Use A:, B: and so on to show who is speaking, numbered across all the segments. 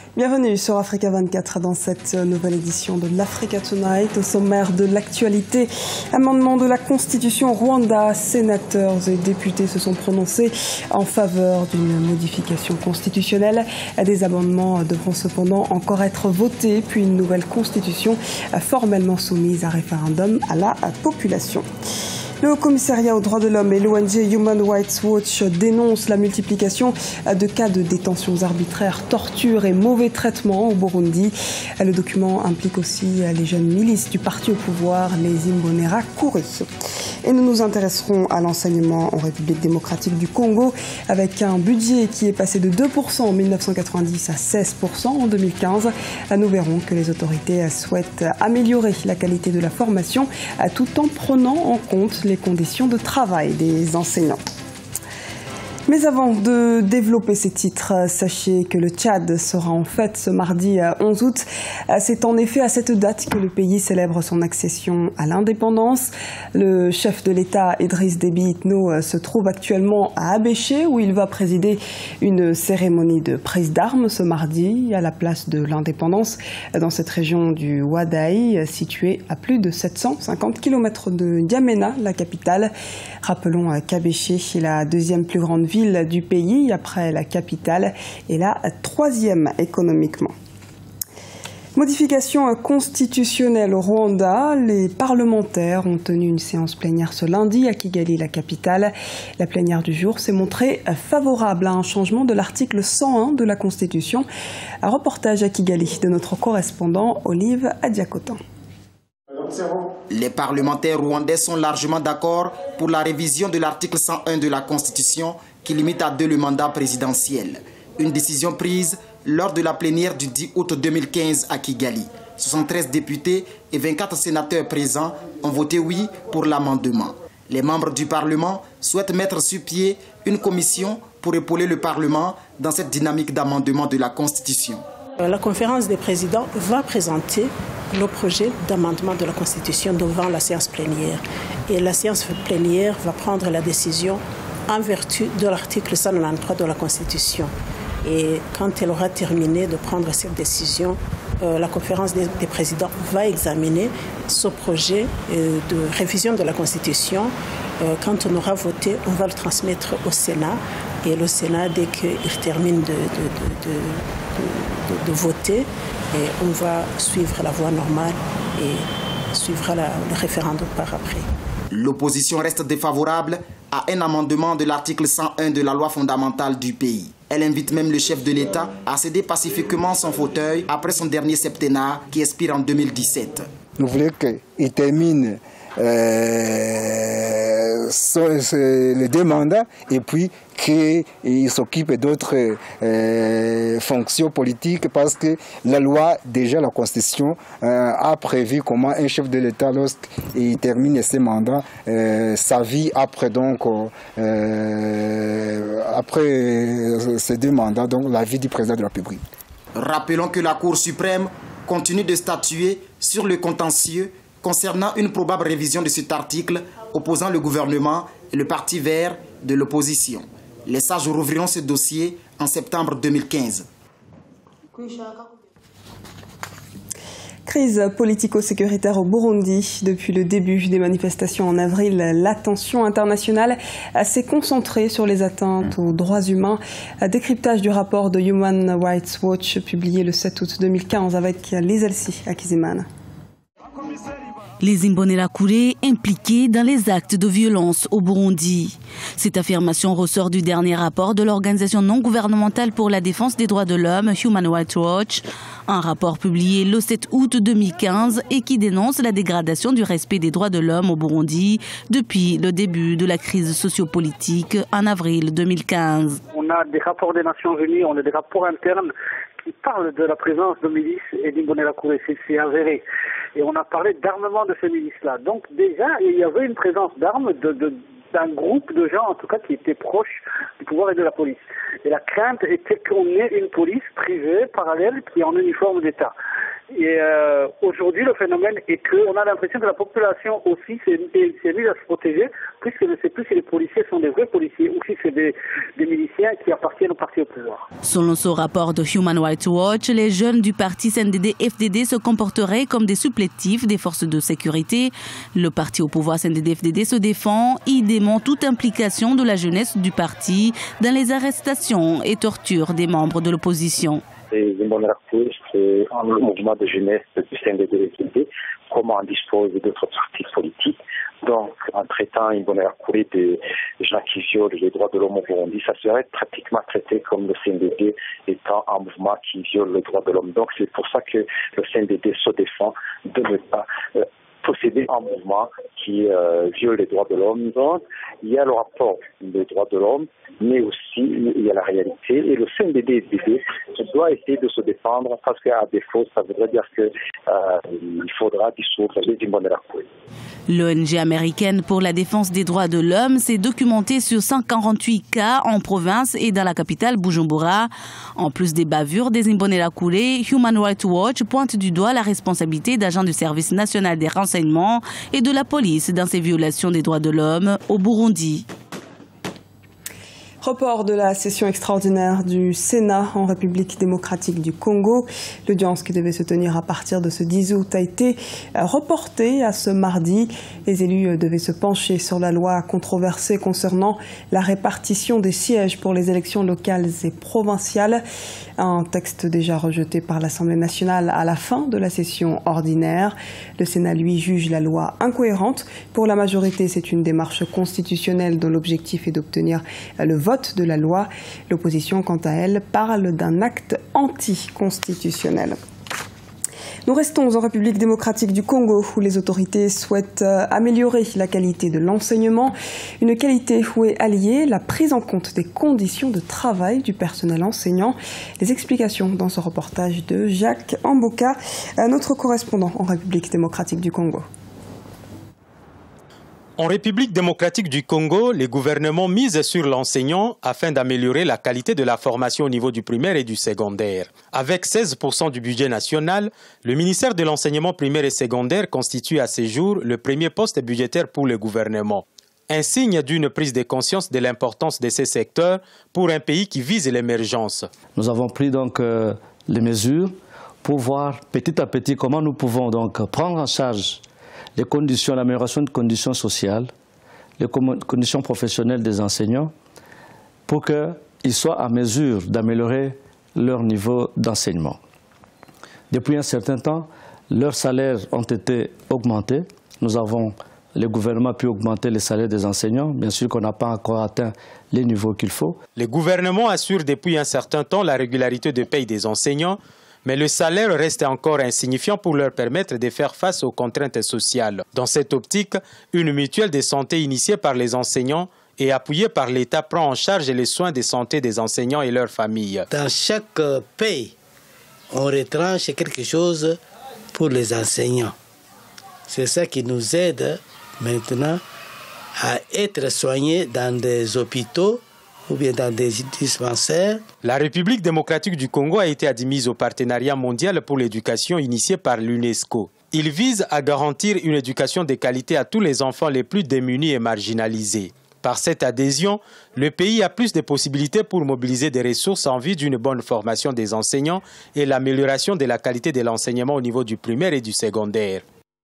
A: Bienvenue sur Africa 24 dans cette nouvelle édition de l'Africa Tonight. Au sommaire de l'actualité, amendement de la Constitution Rwanda. Sénateurs et députés se sont prononcés en faveur d'une modification constitutionnelle. Des amendements devront cependant encore être votés, puis une nouvelle constitution formellement soumise à référendum à la population. Le Haut-Commissariat aux droits de l'homme et l'ONG Human Rights Watch dénoncent la multiplication de cas de détentions arbitraires, torture et mauvais traitements au Burundi. Le document implique aussi les jeunes milices du parti au pouvoir, les Imbonerakure. Et nous nous intéresserons à l'enseignement en République démocratique du Congo avec un budget qui est passé de 2% en 1990 à 16% en 2015. Nous verrons que les autorités souhaitent améliorer la qualité de la formation tout en prenant en compte les conditions de travail des enseignants. Mais avant de développer ces titres, sachez que le Tchad sera en fête ce mardi 11 août. C'est en effet à cette date que le pays célèbre son accession à l'indépendance. Le chef de l'État, Idriss Déby Itno, se trouve actuellement à Abéché où il va présider une cérémonie de prise d'armes ce mardi à la place de l'indépendance dans cette région du Wadaï, située à plus de 750 km de N'Djamena, la capitale. Rappelons qu'Abéché est la deuxième plus grande ville du pays après la capitale et la troisième économiquement. Modification constitutionnelle au Rwanda. Les parlementaires ont tenu une séance plénière ce lundi à Kigali, la capitale. La plénière du jour s'est montrée favorable à un changement de l'article 101 de la Constitution. Un reportage à Kigali de notre correspondant Olive Adiakotan.
B: Les parlementaires rwandais sont largement d'accord pour la révision de l'article 101 de la Constitution qui limite à 2 le mandat présidentiel. Une décision prise lors de la plénière du 10 août 2015 à Kigali. 73 députés et 24 sénateurs présents ont voté oui pour l'amendement. Les membres du Parlement souhaitent mettre sur pied une commission pour épauler le Parlement dans cette dynamique d'amendement de la Constitution.
C: La conférence des présidents va présenter le projet d'amendement de la Constitution devant la séance plénière. Et la séance plénière va prendre la décision en vertu de l'article 193 de la Constitution. Et quand elle aura terminé de prendre cette décision, la conférence des présidents va examiner ce projet de révision de la Constitution. Quand on aura voté, on va le transmettre au Sénat. Et le Sénat, dès qu'il termine de voter, et on va suivre la voie normale et suivra le référendum par après.
B: L'opposition reste défavorable à un amendement de l'article 101 de la loi fondamentale du pays. Elle invite même le chef de l'État à céder pacifiquement son fauteuil après son dernier septennat qui expire en 2017.
D: Nous voulons qu'il termine les 2 mandats et puis qu'il s'occupe d'autres fonctions politiques parce que la loi, déjà la Constitution, a prévu comment un chef de l'État, lorsqu'il termine ses mandats, sa vie après, donc, après ces 2 mandats, donc la vie du président de la République.
B: Rappelons que la Cour suprême continue de statuer sur le contentieux concernant une probable révision de cet article opposant le gouvernement et le Parti vert de l'opposition. Les sages rouvriront ce dossier en septembre 2015.
A: Crise politico-sécuritaire au Burundi. Depuis le début des manifestations en avril, l'attention internationale s'est concentrée sur les atteintes aux droits humains. Décryptage du rapport de Human Rights Watch publié le 7 août 2015 avec les Elsie Akizimana.
E: Les Imbonerakure impliqués dans les actes de violence au Burundi. Cette affirmation ressort du dernier rapport de l'organisation non gouvernementale pour la défense des droits de l'homme, Human Rights Watch, un rapport publié le 7 août 2015 et qui dénonce la dégradation du respect des droits de l'homme au Burundi depuis le début de la crise sociopolitique en avril 2015.
F: On a des rapports des Nations Unies, on a des rapports internes qui parlent de la présence de milices et d'Imbonerakure, c'est avéré. Et on a parlé d'armement de ces milices-là. Donc déjà, il y avait une présence d'armes d'un groupe de gens, en tout cas, qui étaient proches du pouvoir et de la police. Et la crainte était qu'on ait une police privée, parallèle, qui est en uniforme d'État. Et aujourd'hui, le phénomène est qu'on a l'impression que la population aussi s'est mise à se protéger, puisque ne sait plus si les policiers sont des vrais policiers ou si c'est des miliciens qui appartiennent au parti au pouvoir.
E: Selon ce rapport de Human Rights Watch, les jeunes du parti CNDD-FDD se comporteraient comme des supplétifs des forces de sécurité. Le parti au pouvoir CNDD-FDD se défend. Il dément toute implication de la jeunesse du parti dans les arrestations et tortures des membres de l'opposition.
G: C'est un mouvement de jeunesse du CNDD-FDD, comme on dispose d'autres partis politiques. Donc, en traitant Imbonerakure des gens qui violent les droits de l'homme au Burundi, ça serait pratiquement traité comme le CNDD étant un mouvement qui viole les droits de l'homme. Donc, c'est pour ça que le CNDD se défend de ne pas posséder un mouvement qui viole les droits de l'homme. Donc, il y a le rapport des droits de l'homme, mais aussi il y a la réalité. Et le CNDD-FDD doit essayer de se défendre parce qu'à défaut, ça voudrait dire qu'il faudra dissoudre les Imbonerakure.
E: L'ONG américaine pour la défense des droits de l'homme s'est documentée sur 148 cas en province et dans la capitale Bujumbura. En plus des bavures des Imbonerakure, Human Rights Watch pointe du doigt la responsabilité d'agents du service national des renseignements et de la police dans ces violations des droits de l'homme au Burundi.
A: Report de la session extraordinaire du Sénat en République démocratique du Congo. L'audience qui devait se tenir à partir de ce 10 août a été reportée à ce mardi. Les élus devaient se pencher sur la loi controversée concernant la répartition des sièges pour les élections locales et provinciales. Un texte déjà rejeté par l'Assemblée nationale à la fin de la session ordinaire. Le Sénat, lui, juge la loi incohérente. Pour la majorité, c'est une démarche constitutionnelle dont l'objectif est d'obtenir le vote de la loi. L'opposition, quant à elle, parle d'un acte anticonstitutionnel. Nous restons en République démocratique du Congo où les autorités souhaitent améliorer la qualité de l'enseignement. Une qualité où est alliée la prise en compte des conditions de travail du personnel enseignant. Les explications dans ce reportage de Jacques Amboka, notre correspondant en République démocratique du Congo.
H: En République démocratique du Congo, les gouvernements misent sur l'enseignant afin d'améliorer la qualité de la formation au niveau du primaire et du secondaire. Avec 16% du budget national, le ministère de l'enseignement primaire et secondaire constitue à ce jour le premier poste budgétaire pour le gouvernement. Un signe d'une prise de conscience de l'importance de ces secteurs pour un pays qui vise l'émergence.
I: Nous avons pris donc les mesures pour voir petit à petit comment nous pouvons donc prendre en charge les conditions, l'amélioration des conditions sociales, les conditions professionnelles des enseignants, pour qu'ils soient à mesure d'améliorer leur niveau d'enseignement. Depuis un certain temps, leurs salaires ont été augmentés. Le gouvernement a pu augmenter les salaires des enseignants. Bien sûr qu'on n'a pas encore atteint les niveaux qu'il faut.
H: Le gouvernement assure depuis un certain temps la régularité de paye des enseignants, mais le salaire reste encore insignifiant pour leur permettre de faire face aux contraintes sociales. Dans cette optique, une mutuelle de santé initiée par les enseignants et appuyée par l'État prend en charge les soins de santé des enseignants et leurs familles.
J: Dans chaque paye, on retranche quelque chose pour les enseignants. C'est ça qui nous aide maintenant à être soignés dans des hôpitaux ou bien dans des dispensaires.
H: La République démocratique du Congo a été admise au partenariat mondial pour l'éducation initié par l'UNESCO. Il vise à garantir une éducation de qualité à tous les enfants les plus démunis et marginalisés. Par cette adhésion, le pays a plus de possibilités pour mobiliser des ressources en vue d'une bonne formation des enseignants et l'amélioration de la qualité de l'enseignement au niveau du primaire et du secondaire.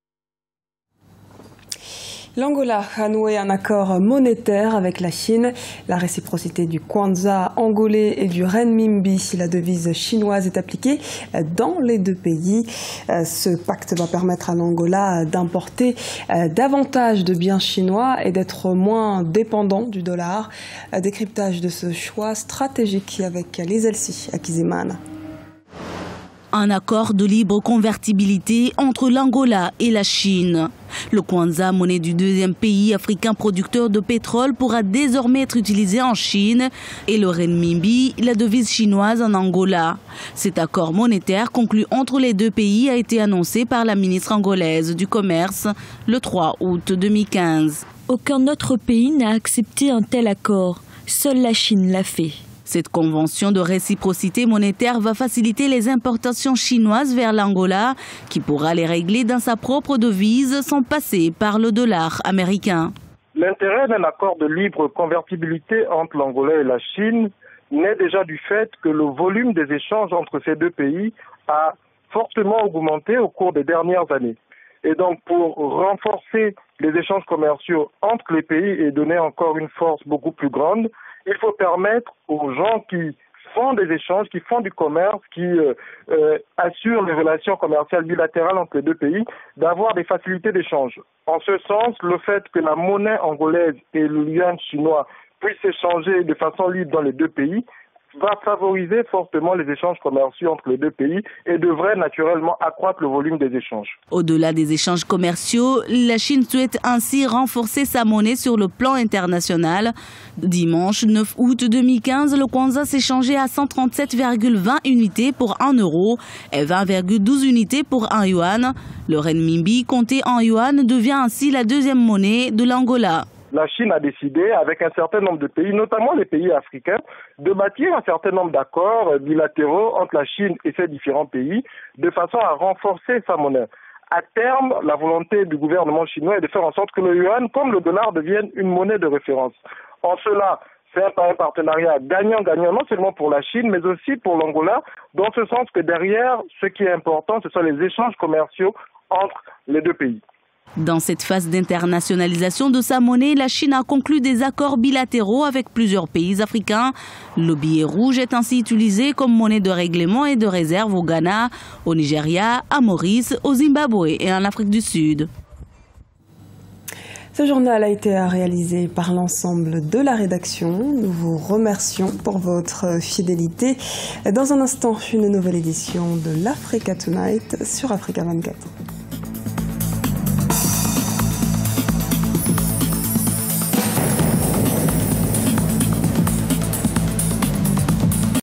A: L'Angola a noué un accord monétaire avec la Chine. La réciprocité du kwanza angolais et du renminbi, la devise chinoise, est appliquée dans les deux pays. Ce pacte va permettre à l'Angola d'importer davantage de biens chinois et d'être moins dépendant du dollar. Décryptage de ce choix stratégique avec Lizelsi Akizimana.
E: Un accord de libre convertibilité entre l'Angola et la Chine. Le kwanza, monnaie du deuxième pays africain producteur de pétrole, pourra désormais être utilisé en Chine et le renminbi, la devise chinoise en Angola. Cet accord monétaire conclu entre les deux pays a été annoncé par la ministre angolaise du Commerce le 3 août 2015.
K: Aucun autre pays n'a accepté un tel accord. Seule la Chine l'a fait.
E: Cette convention de réciprocité monétaire va faciliter les importations chinoises vers l'Angola, qui pourra les régler dans sa propre devise sans passer par le dollar américain.
K: L'intérêt d'un accord de libre convertibilité entre l'Angola et la Chine naît déjà du fait que le volume des échanges entre ces deux pays a fortement augmenté au cours des dernières années. Et donc, pour renforcer les échanges commerciaux entre les pays et donner encore une force beaucoup plus grande, il faut permettre aux gens qui font des échanges, qui font du commerce, qui assurent les relations commerciales bilatérales entre les deux pays, d'avoir des facilités d'échange. En ce sens, le fait que la monnaie angolaise et le yuan chinois puissent s'échanger de façon libre dans les deux pays va favoriser fortement les échanges commerciaux entre les deux pays et devrait naturellement accroître le volume des échanges.
E: Au-delà des échanges commerciaux, la Chine souhaite ainsi renforcer sa monnaie sur le plan international. Dimanche 9 août 2015, le kwanza s'échangeait à 137,20 unités pour 1 euro et 20,12 unités pour 1 yuan. Le renminbi compté en yuan devient ainsi la deuxième monnaie de l'Angola.
K: La Chine a décidé, avec un certain nombre de pays, notamment les pays africains, de bâtir un certain nombre d'accords bilatéraux entre la Chine et ces différents pays, de façon à renforcer sa monnaie. À terme, la volonté du gouvernement chinois est de faire en sorte que le yuan, comme le dollar, devienne une monnaie de référence. En cela, c'est un partenariat gagnant-gagnant, non seulement pour la Chine, mais aussi pour l'Angola, dans ce sens que derrière, ce qui est important, ce sont les échanges commerciaux entre les deux pays.
E: Dans cette phase d'internationalisation de sa monnaie, la Chine a conclu des accords bilatéraux avec plusieurs pays africains. Le billet rouge est ainsi utilisé comme monnaie de règlement et de réserve au Ghana, au Nigeria, à Maurice, au Zimbabwe et en Afrique du Sud.
A: Ce journal a été réalisé par l'ensemble de la rédaction. Nous vous remercions pour votre fidélité. Dans un instant, une nouvelle édition de l'Africa Tonight sur Africa 24.